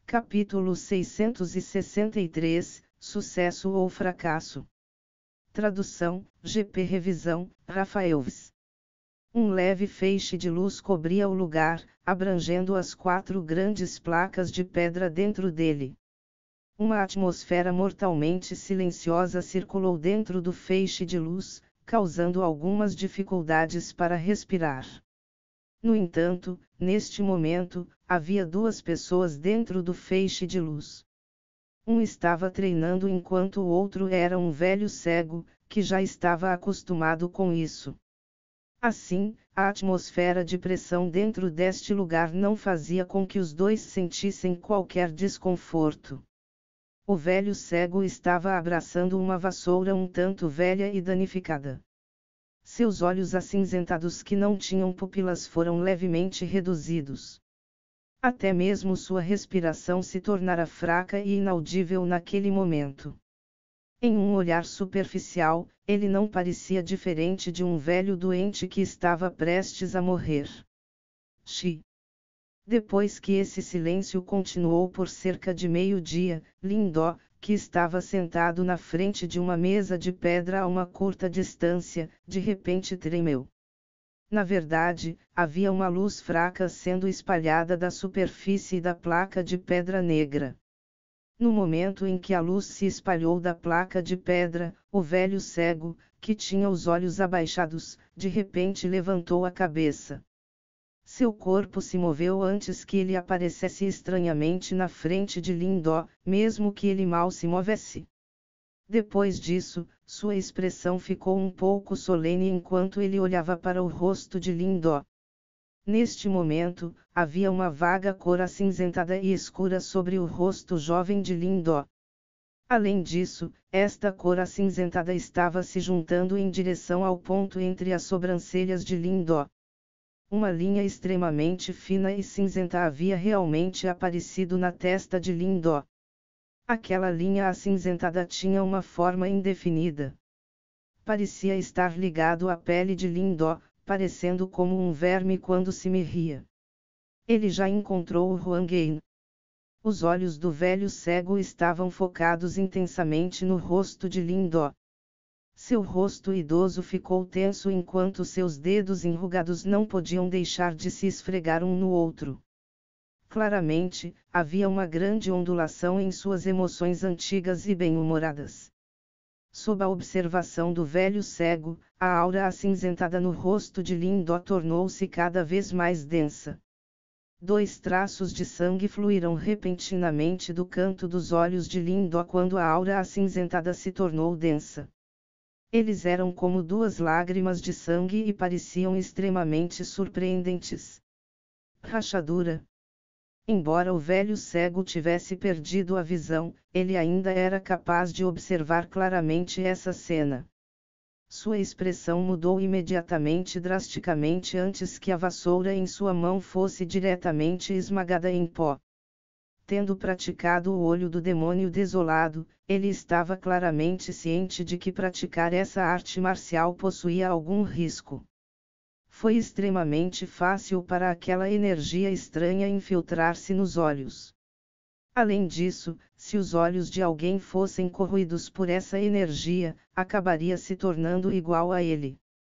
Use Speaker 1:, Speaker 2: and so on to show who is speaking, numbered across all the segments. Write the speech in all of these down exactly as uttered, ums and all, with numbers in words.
Speaker 1: Capítulo seiscentos e sessenta e três, Sucesso ou Fracasso. Tradução, G P Revisão, Rafaelves. Um leve feixe de luz cobria o lugar, abrangendo as quatro grandes placas de pedra dentro dele. Uma atmosfera mortalmente silenciosa circulou dentro do feixe de luz, causando algumas dificuldades para respirar. No entanto, neste momento, havia duas pessoas dentro do feixe de luz. Um estava treinando enquanto o outro era um velho cego, que já estava acostumado com isso. Assim, a atmosfera de pressão dentro deste lugar não fazia com que os dois sentissem qualquer desconforto. O velho cego estava abraçando uma vassoura um tanto velha e danificada. Seus olhos acinzentados que não tinham pupilas foram levemente reduzidos. Até mesmo sua respiração se tornara fraca e inaudível naquele momento. Em um olhar superficial, ele não parecia diferente de um velho doente que estava prestes a morrer. Xi. Depois que esse silêncio continuou por cerca de meio-dia, Lindó, que estava sentado na frente de uma mesa de pedra a uma curta distância, de repente tremeu. Na verdade, havia uma luz fraca sendo espalhada da superfície da placa de pedra negra. No momento em que a luz se espalhou da placa de pedra, o velho cego, que tinha os olhos abaixados, de repente levantou a cabeça. Seu corpo se moveu antes que ele aparecesse estranhamente na frente de Lindó, mesmo que ele mal se movesse. Depois disso, sua expressão ficou um pouco solene enquanto ele olhava para o rosto de Lindó. Neste momento, havia uma vaga cor acinzentada e escura sobre o rosto jovem de Lindó. Além disso, esta cor acinzentada estava se juntando em direção ao ponto entre as sobrancelhas de Lindó. Uma linha extremamente fina e cinzenta havia realmente aparecido na testa de Lindó. Aquela linha acinzentada tinha uma forma indefinida. Parecia estar ligado à pele de Lindó, parecendo como um verme quando se me ria. Ele já encontrou o Huanghen. Os olhos do velho cego estavam focados intensamente no rosto de Lindó. Seu rosto idoso ficou tenso enquanto seus dedos enrugados não podiam deixar de se esfregar um no outro. Claramente, havia uma grande ondulação em suas emoções antigas e bem-humoradas. Sob a observação do velho cego, a aura acinzentada no rosto de Lindó tornou-se cada vez mais densa. Dois traços de sangue fluíram repentinamente do canto dos olhos de Lindó quando a aura acinzentada se tornou densa. Eles eram como duas lágrimas de sangue e pareciam extremamente surpreendentes. Rachadura. Embora o velho cego tivesse perdido a visão, ele ainda era capaz de observar claramente essa cena. Sua expressão mudou imediatamente drasticamente antes que a vassoura em sua mão fosse diretamente esmagada em pó. Tendo praticado o olho do demônio desolado, ele estava claramente ciente de que praticar essa arte marcial possuía algum risco. Foi extremamente fácil para aquela energia estranha infiltrar-se nos olhos. Além disso, se os olhos de alguém fossem corroídos por essa energia, acabaria se tornando igual a ele.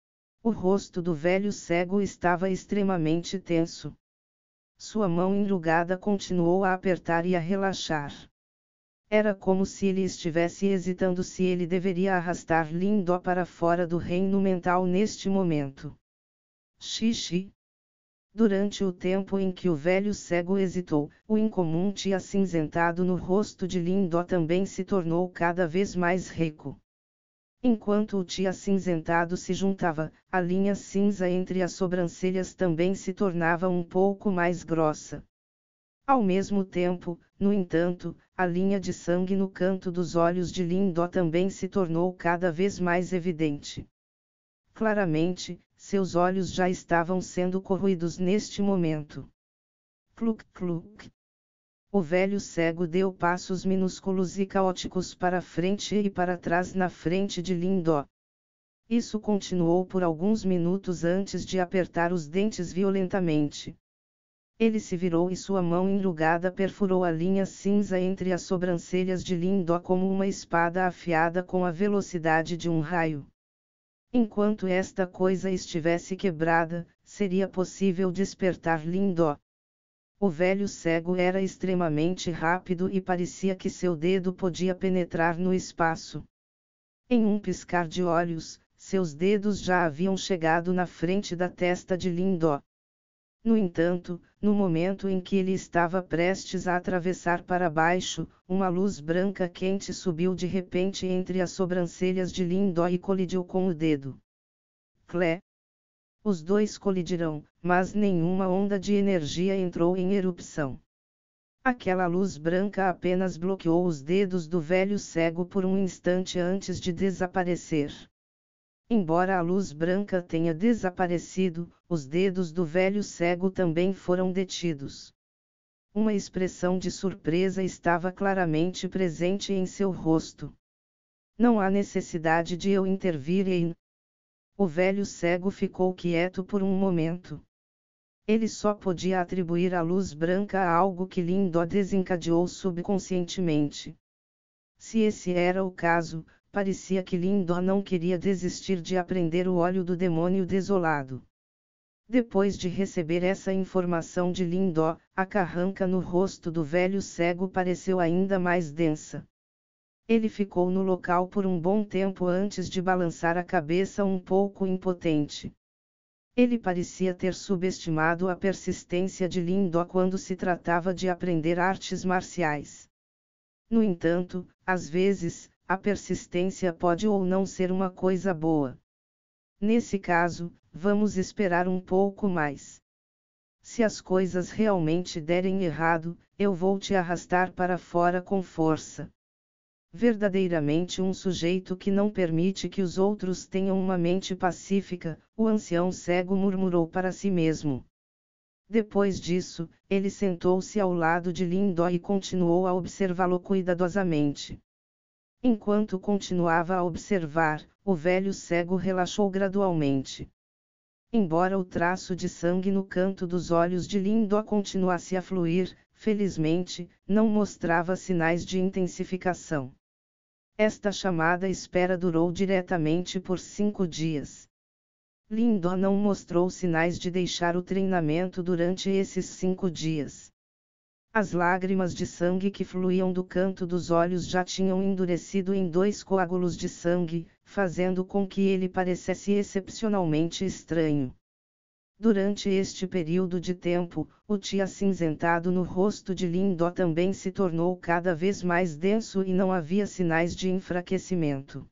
Speaker 1: O rosto do velho cego estava extremamente tenso. Sua mão enrugada continuou a apertar e a relaxar. Era como se ele estivesse hesitando se ele deveria arrastar Lindó para fora do reino mental neste momento. Xixi. Durante o tempo em que o velho cego hesitou, o incomum tia acinzentado no rosto de Lindó também se tornou cada vez mais rico. Enquanto o tia acinzentado se juntava, a linha cinza entre as sobrancelhas também se tornava um pouco mais grossa. Ao mesmo tempo, no entanto, a linha de sangue no canto dos olhos de Lindó também se tornou cada vez mais evidente. Claramente, seus olhos já estavam sendo corroídos neste momento. Cluc cluc. O velho cego deu passos minúsculos e caóticos para frente e para trás na frente de Lindó. Isso continuou por alguns minutos antes de apertar os dentes violentamente. Ele se virou e sua mão enrugada perfurou a linha cinza entre as sobrancelhas de Lindó como uma espada afiada com a velocidade de um raio. Enquanto esta coisa estivesse quebrada, seria possível despertar Lindó. O velho cego era extremamente rápido e parecia que seu dedo podia penetrar no espaço. Em um piscar de olhos, seus dedos já haviam chegado na frente da testa de Lindó. No entanto, no momento em que ele estava prestes a atravessar para baixo, uma luz branca quente subiu de repente entre as sobrancelhas de Lindó e colidiu com o dedo. Clé! Os dois colidiram, mas nenhuma onda de energia entrou em erupção. Aquela luz branca apenas bloqueou os dedos do velho cego por um instante antes de desaparecer. Embora a luz branca tenha desaparecido, os dedos do velho cego também foram detidos. Uma expressão de surpresa estava claramente presente em seu rosto. Não há necessidade de eu intervir em... O velho cego ficou quieto por um momento. Ele só podia atribuir a luz branca a algo que Lindó desencadeou subconscientemente. Se esse era o caso, parecia que Lindó não queria desistir de aprender o óleo do demônio desolado. Depois de receber essa informação de Lindó, a carranca no rosto do velho cego pareceu ainda mais densa. Ele ficou no local por um bom tempo antes de balançar a cabeça um pouco impotente. Ele parecia ter subestimado a persistência de Lindó quando se tratava de aprender artes marciais. No entanto, às vezes, a persistência pode ou não ser uma coisa boa. Nesse caso, vamos esperar um pouco mais. Se as coisas realmente derem errado, eu vou te arrastar para fora com força. Verdadeiramente um sujeito que não permite que os outros tenham uma mente pacífica, o ancião cego murmurou para si mesmo. Depois disso, ele sentou-se ao lado de Lindó e continuou a observá-lo cuidadosamente. Enquanto continuava a observar, o velho cego relaxou gradualmente. Embora o traço de sangue no canto dos olhos de Lindó continuasse a fluir, felizmente, não mostrava sinais de intensificação. Esta chamada espera durou diretamente por cinco dias. Lindó não mostrou sinais de deixar o treinamento durante esses cinco dias. As lágrimas de sangue que fluíam do canto dos olhos já tinham endurecido em dois coágulos de sangue, fazendo com que ele parecesse excepcionalmente estranho. Durante este período de tempo, o ti acinzentado no rosto de Lindó também se tornou cada vez mais denso e não havia sinais de enfraquecimento.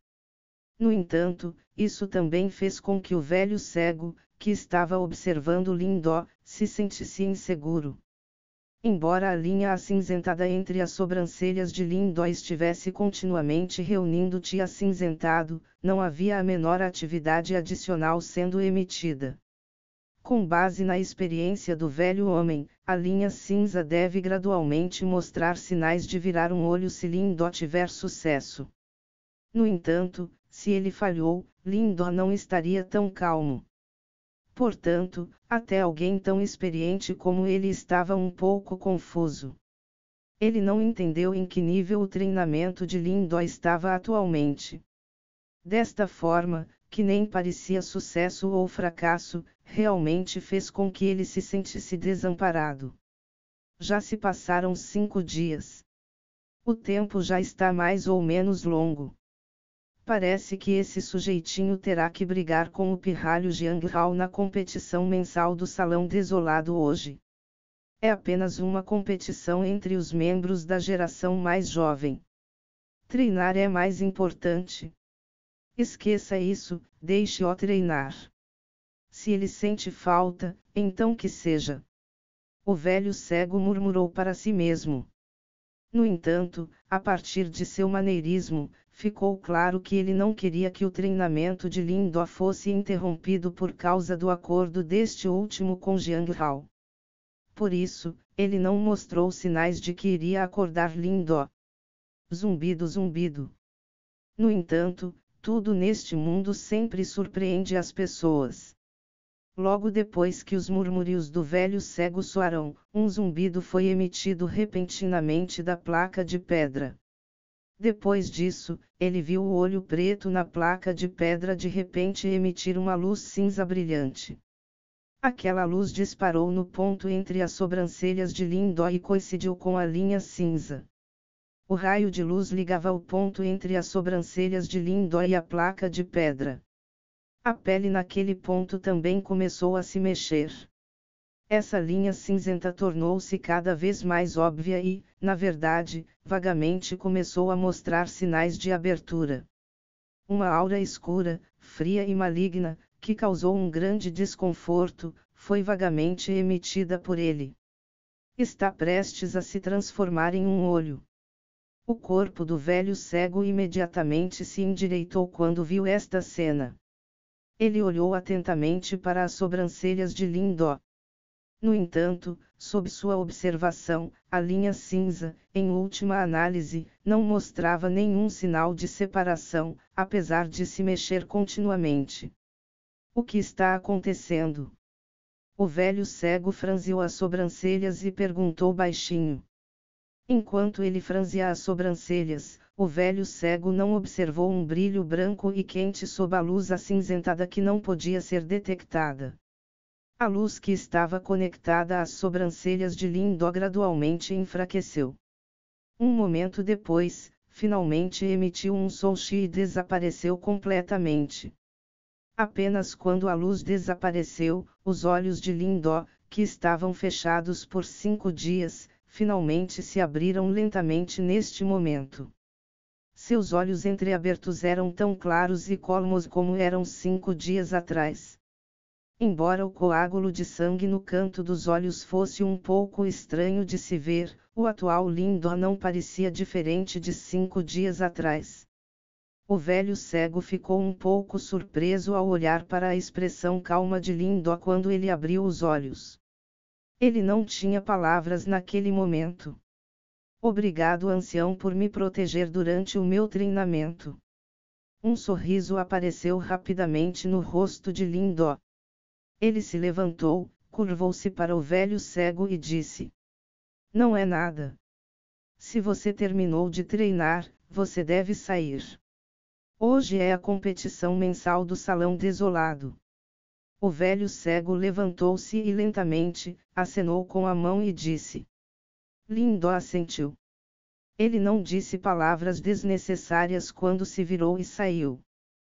Speaker 1: No entanto, isso também fez com que o velho cego, que estava observando Lindó, se sentisse inseguro. Embora a linha acinzentada entre as sobrancelhas de Lindó estivesse continuamente reunindo ti acinzentado, não havia a menor atividade adicional sendo emitida. Com base na experiência do velho homem, a linha cinza deve gradualmente mostrar sinais de virar um olho se Lindó tiver sucesso. No entanto, se ele falhou, Lindó não estaria tão calmo. Portanto, até alguém tão experiente como ele estava um pouco confuso. Ele não entendeu em que nível o treinamento de Lindó estava atualmente. Desta forma, que nem parecia sucesso ou fracasso, realmente fez com que ele se sentisse desamparado. Já se passaram cinco dias. O tempo já está mais ou menos longo. Parece que esse sujeitinho terá que brigar com o pirralho Jiang Hao na competição mensal do Salão Desolado hoje. É apenas uma competição entre os membros da geração mais jovem. Treinar é mais importante. Esqueça isso, deixe-o treinar. Se ele sente falta, então que seja. O velho cego murmurou para si mesmo. No entanto, a partir de seu maneirismo, ficou claro que ele não queria que o treinamento de Lindó fosse interrompido por causa do acordo deste último com Jiang Hao. Por isso, ele não mostrou sinais de que iria acordar Lindó. Zumbido, zumbido. No entanto, tudo neste mundo sempre surpreende as pessoas. Logo depois que os murmúrios do velho cego soaram, um zumbido foi emitido repentinamente da placa de pedra. Depois disso, ele viu o olho preto na placa de pedra de repente emitir uma luz cinza brilhante. Aquela luz disparou no ponto entre as sobrancelhas de Lindó e coincidiu com a linha cinza. O raio de luz ligava o ponto entre as sobrancelhas de Lindó e a placa de pedra. A pele naquele ponto também começou a se mexer. Essa linha cinzenta tornou-se cada vez mais óbvia e, na verdade, vagamente começou a mostrar sinais de abertura. Uma aura escura, fria e maligna, que causou um grande desconforto, foi vagamente emitida por ele. Está prestes a se transformar em um olho. O corpo do velho cego imediatamente se endireitou quando viu esta cena. Ele olhou atentamente para as sobrancelhas de Lindó. No entanto, sob sua observação, a linha cinza, em última análise, não mostrava nenhum sinal de separação, apesar de se mexer continuamente. O que está acontecendo? O velho cego franziu as sobrancelhas e perguntou baixinho. Enquanto ele franzia as sobrancelhas, o velho cego não observou um brilho branco e quente sob a luz acinzentada que não podia ser detectada. A luz que estava conectada às sobrancelhas de Lindó gradualmente enfraqueceu. Um momento depois, finalmente emitiu um solchi e desapareceu completamente. Apenas quando a luz desapareceu, os olhos de Lindó, que estavam fechados por cinco dias, finalmente se abriram lentamente neste momento. Seus olhos entreabertos eram tão claros e colmos como eram cinco dias atrás. Embora o coágulo de sangue no canto dos olhos fosse um pouco estranho de se ver, o atual Lindó não parecia diferente de cinco dias atrás. O velho cego ficou um pouco surpreso ao olhar para a expressão calma de Lindó quando ele abriu os olhos. Ele não tinha palavras naquele momento. Obrigado, ancião, por me proteger durante o meu treinamento. Um sorriso apareceu rapidamente no rosto de Lindó. Ele se levantou, curvou-se para o velho cego e disse: Não é nada. Se você terminou de treinar, você deve sair. Hoje é a competição mensal do Salão Desolado. O velho cego levantou-se e lentamente, acenou com a mão e disse. Lindó assentiu. Ele não disse palavras desnecessárias quando se virou e saiu.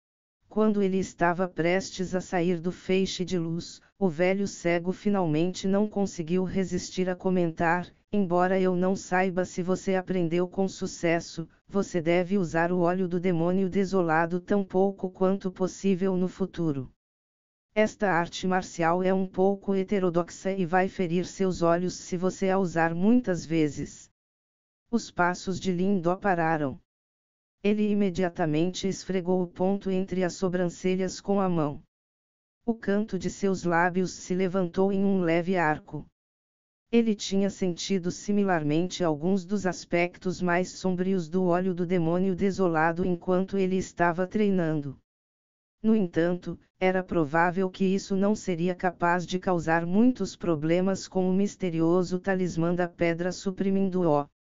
Speaker 1: Quando ele estava prestes a sair do feixe de luz, o velho cego finalmente não conseguiu resistir a comentar: embora eu não saiba se você aprendeu com sucesso, você deve usar o óleo do demônio desolado tão pouco quanto possível no futuro. Esta arte marcial é um pouco heterodoxa e vai ferir seus olhos se você a usar muitas vezes. Os passos de Lindó pararam. Ele imediatamente esfregou o ponto entre as sobrancelhas com a mão. O canto de seus lábios se levantou em um leve arco. Ele tinha sentido similarmente alguns dos aspectos mais sombrios do óleo do demônio desolado enquanto ele estava treinando. No entanto, era provável que isso não seria capaz de causar muitos problemas com o misterioso talismã da pedra suprimindo-o.